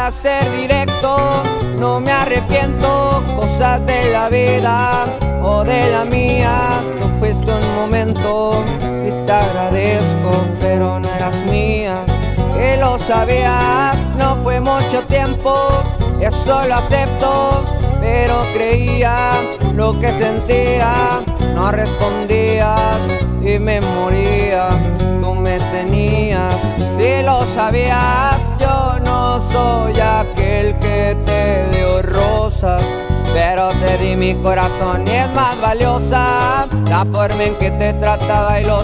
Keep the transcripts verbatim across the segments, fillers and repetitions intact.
para ser directo, no me arrepiento. Cosas de la vida o de la mía, tú fuiste un momento y te agradezco, pero no eras mía. Que lo sabías, no fue mucho tiempo, eso lo acepto, pero creía lo que sentía, no respondías y me moría. Tú me tenías, si lo sabías, yo no soy aquel que te dio rosas, pero te di mi corazón y es más valiosa la forma en que te trataba y lo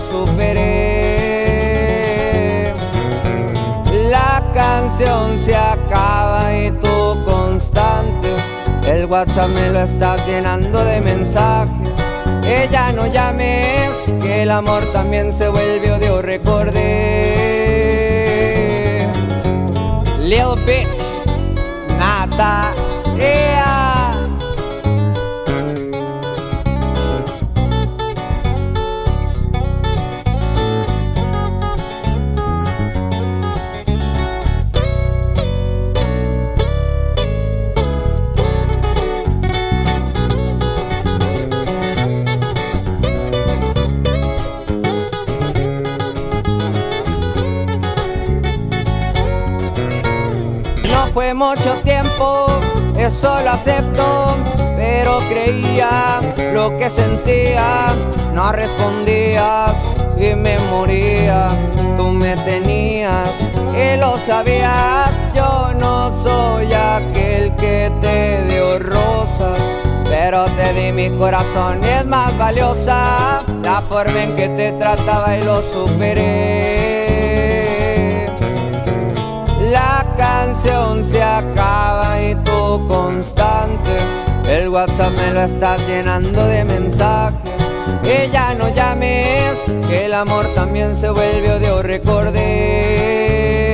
superé. La canción se acaba y tú constante, el WhatsApp me lo estás llenando de mensajes. Que ya no llames, que el amor también se vuelve odio, recordé. Lil bitch, nada, yeah. Fue mucho tiempo, eso lo acepto, pero creía lo que sentía, no respondías y me moría. Tú me tenías y lo sabías, yo no soy aquel que te dio rosas, pero te di mi corazón y es más valiosa la forma en que te trataba y lo superé. La canción se acaba y tú constante, el WhatsApp me lo estás llenando de mensajes. Que ya no llames, que el amor también se vuelve odio, recordé.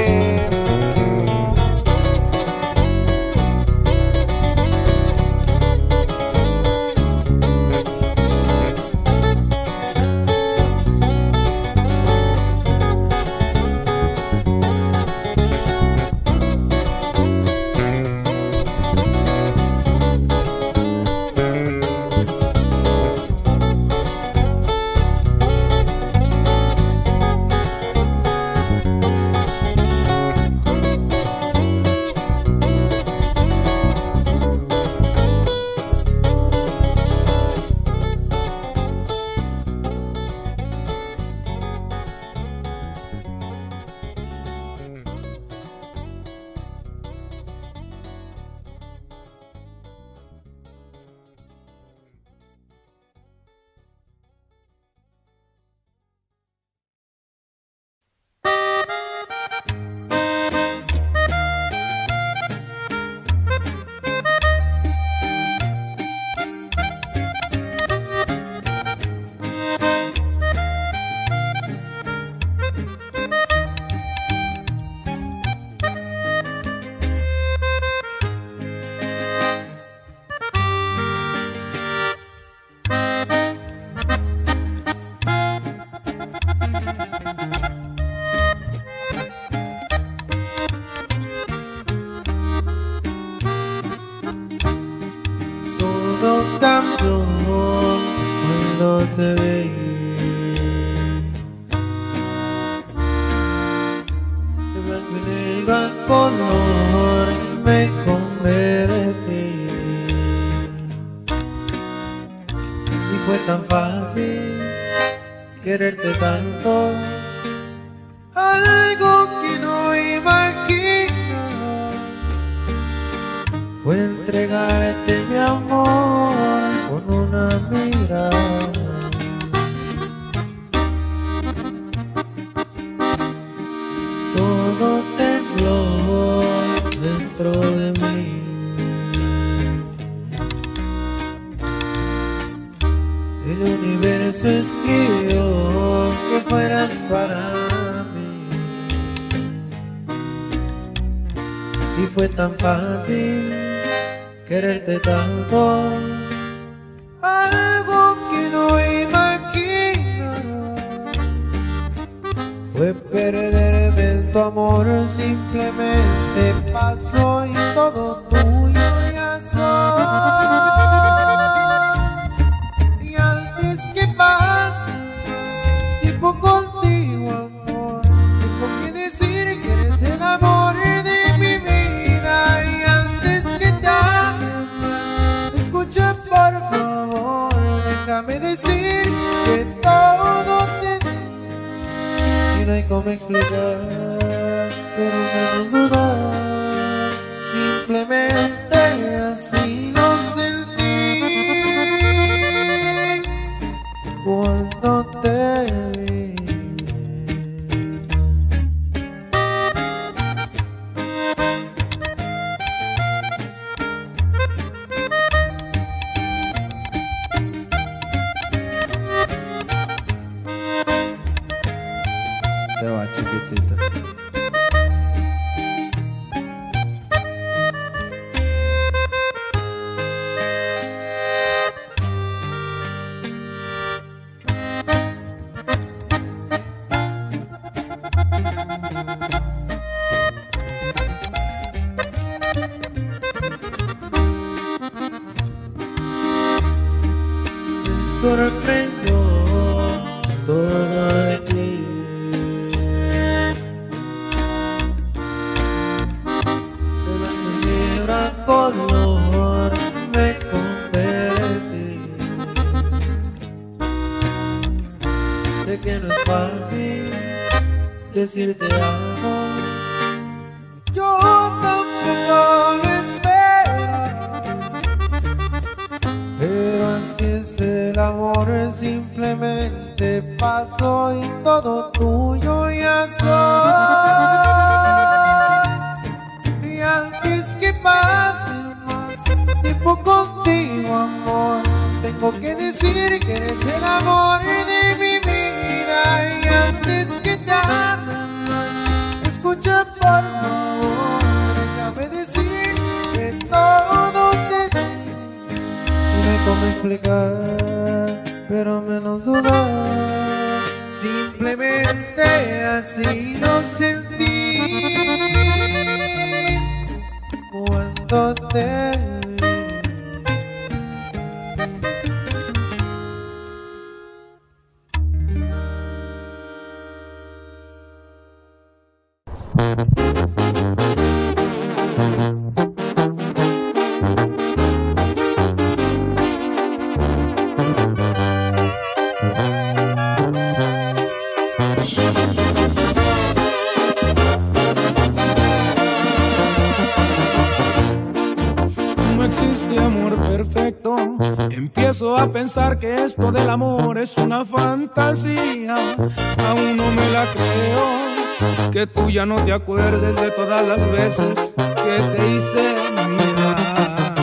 Cuando te veí, de blanco y negro a color me convertí, y fue tan fácil quererte tanto, algo que no imagino fue entregarte mi amor con una mirada. Todo tembló dentro de mí, el universo escribió que fueras para mí, y fue tan fácil quererte tanto, algo que no imagino fue perderme en tu amor simplemente pasó y todo tuyo ya soy. Y antes que pase tiempo contigo, amor, tengo que decir que eres el amor de mi vida. Y antes que te ames, escucha por favor, déjame decir que todo te di y no hay cómo explicar, pero menos dudar. Simplemente así lo sentí cuando te vi. Te va, chiquitita. Me sorprendió todo de ti. De la negra color me convertí. Sé que no es fácil decirte amo. Yo tampoco lo espero, pero así es el amor, simplemente pasó y todo tuyo ya soy. Y antes que pase más tiempo contigo, amor, tengo que decir que eres el amor de mi vida. Y antes que te ames, escucha por favor, déjame decir que todo te di. No hay cómo explicar, pero menos dudar. Simplemente así lo sentí cuando te vi. Empiezo a pensar que esto del amor es una fantasía. Aún no me la creo, que tú ya no te acuerdes de todas las veces que te hice mirar.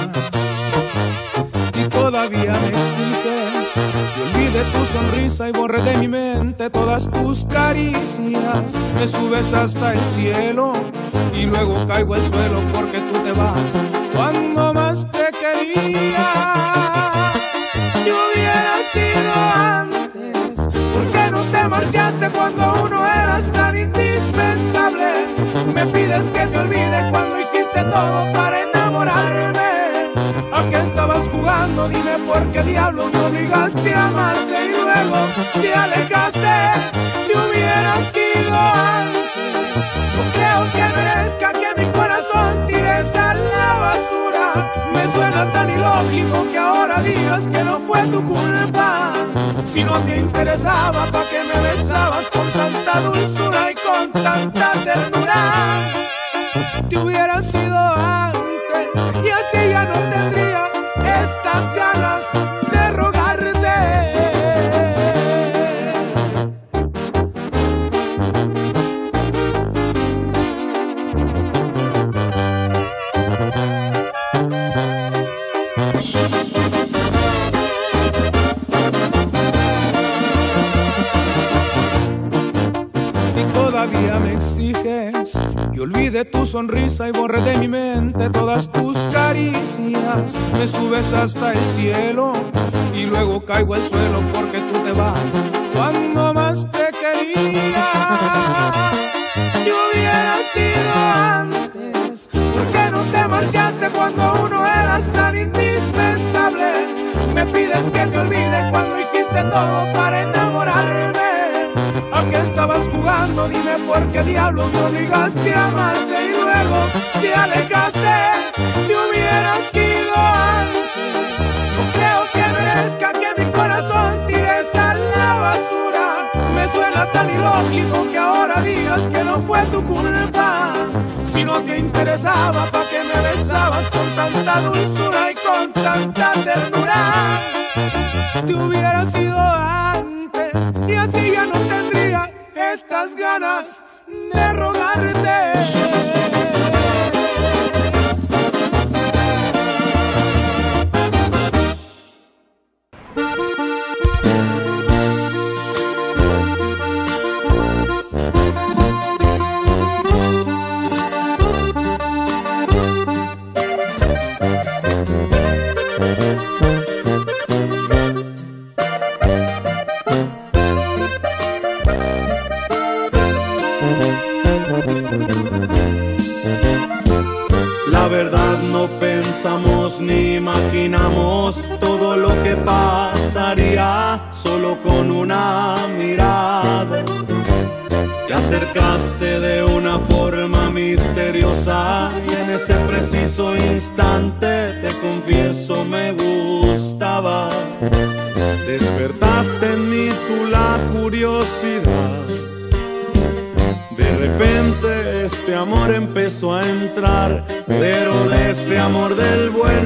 Y todavía me exiges que olvide tu sonrisa y borre de mi mente todas tus caricias. Me subes hasta el cielo y luego caigo al suelo porque tú te vas cuando más te quería. Yo hubiera sido antes, ¿por qué no te marchaste cuando uno eras tan indispensable? Me pides que te olvide cuando hiciste todo para enamorarme. ¿A qué estabas jugando? Dime por qué diablo me obligaste a amarte y luego te alejaste. Te hubiera sido antes, no creo que merezca que mi corazón tires a la basura. Me suena tan ilógico que ahora digas que no fue tu culpa. Si no te interesaba, ¿pa' qué me besabas con tanta dulzura y con tanta ternura? Te hubiera sido antes y así ya no tendría estas ganas de rogarte. Todavía me exiges que olvide tu sonrisa y borre de mi mente todas tus caricias. Me subes hasta el cielo y luego caigo al suelo porque tú te vas cuando más te quería. Yo hubiera sido antes? ¿Por qué no te marchaste cuando uno eras tan indispensable? Me pides que te olvide cuando hiciste todo para enamorarme. ¿A qué estabas jugando? Dime por qué diablo me obligaste a amarte y luego te alejaste. Te hubiera sido antes. No creo que merezca que mi corazón tires a la basura. Me suena tan ilógico que ahora digas que no fue tu culpa. Si no te interesaba, ¿pa' qué me besabas con tanta dulzura y con tanta ternura? Te hubiera sido antes y así ya no tendría estas ganas de rogarte. La verdad no pensamos ni imaginamos todo lo que pasaría solo con una mirada. Te acercaste de una forma misteriosa y en ese preciso instante te confieso me gustaba. Despertaste en mí tú la curiosidad. De repente este amor empezó a entrar, pero de ese amor del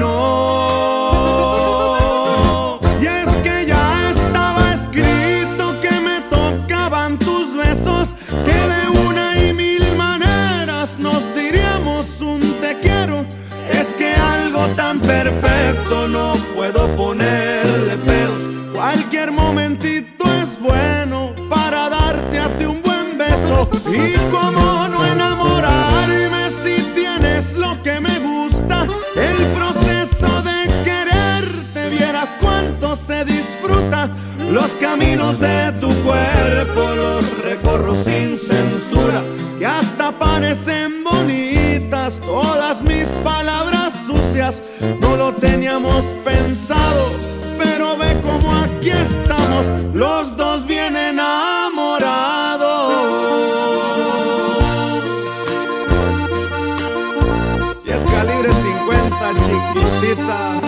bueno. Y es que ya estaba escrito que me tocaban tus besos, que de una y mil maneras nos diríamos un te quiero. Es que algo tan perfecto no puedo ponerle peros. Cualquier momentito es bueno para darte a ti un buen beso. Y cómo no enamorarme si tienes lo que me gusta. El proceso de quererte, vieras cuánto se disfruta. Los caminos de tu cuerpo los recorro sin censura, que hasta parecen bonitas todas mis palabras sucias. No lo teníamos pensado, pero ve como aquí estamos, los dos bien enamorados. Y es calibre cincuenta, chiquitita.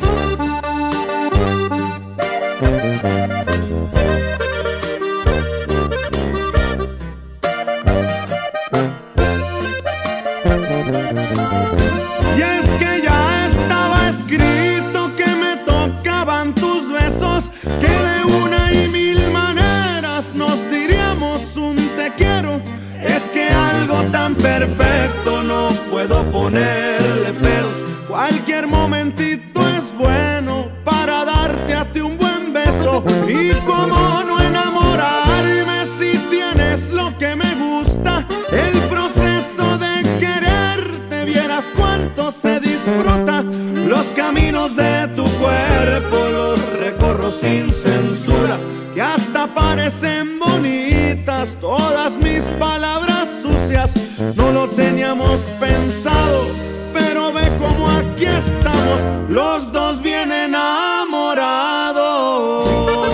Y es que ya estaba escrito que me tocaban tus besos, que de una y mil maneras nos diríamos un te quiero. Es que algo tan perfecto no puedo ponerle peros. Cualquier momentito es bueno para darte a ti un buen beso. Y cómo no enamorarme si tienes lo que me gusta. El proceso de quererte, vieras cuánto se disfruta. Los caminos de tu cuerpo los recorro sin censura, que hasta parecen bonitas todas mis palabras sucias. No lo teníamos pensado, pero ve como aquí estamos, los dos bien enamorados.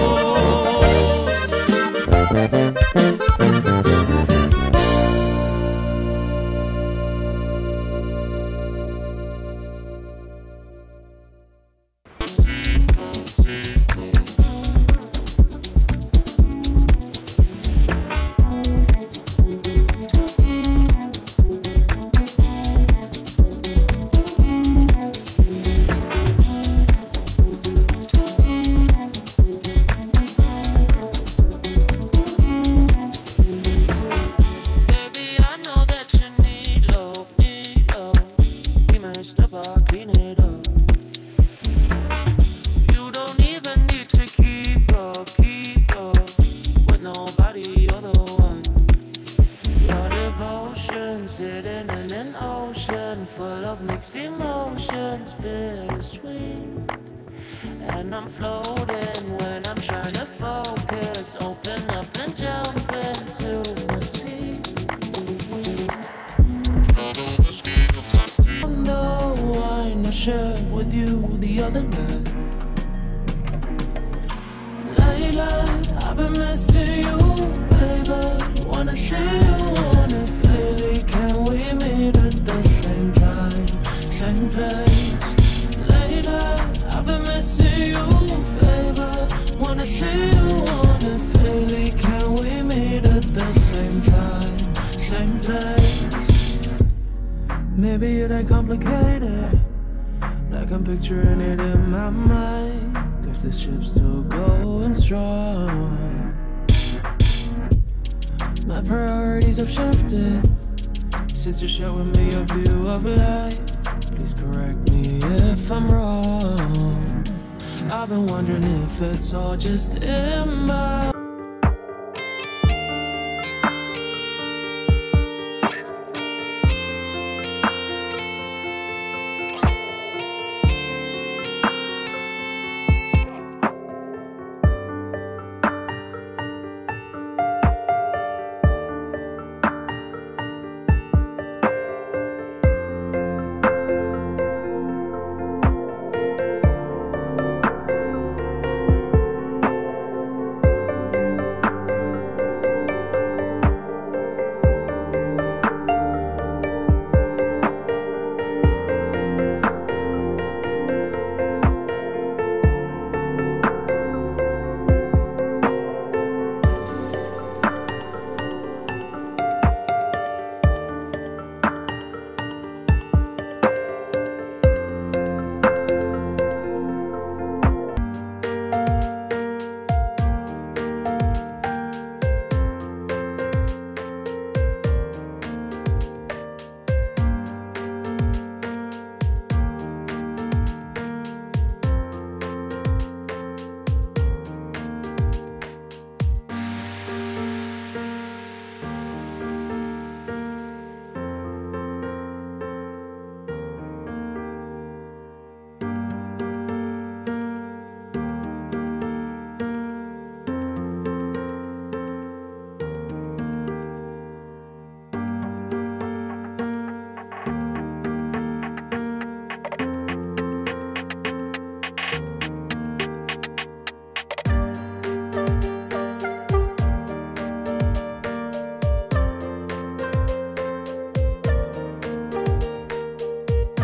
Sitting in an ocean full of mixed emotions, bittersweet. And I'm floating when I'm trying to focus. Open up and jump into my seat. shared with you the other night. Layla, I've been missing you, baby. Wanna see you on it daily. Can we meet at the same time, same place? Layla, I've been missing you, baby. Wanna see you on it daily. Can we meet at the same time, same place? Maybe it ain't complicated, like I'm picturing it in my mind, cause this ship's still going strong. My priorities have shifted since you're showing me a view of life. Please correct me if I'm wrong. I've been wondering if it's all just in my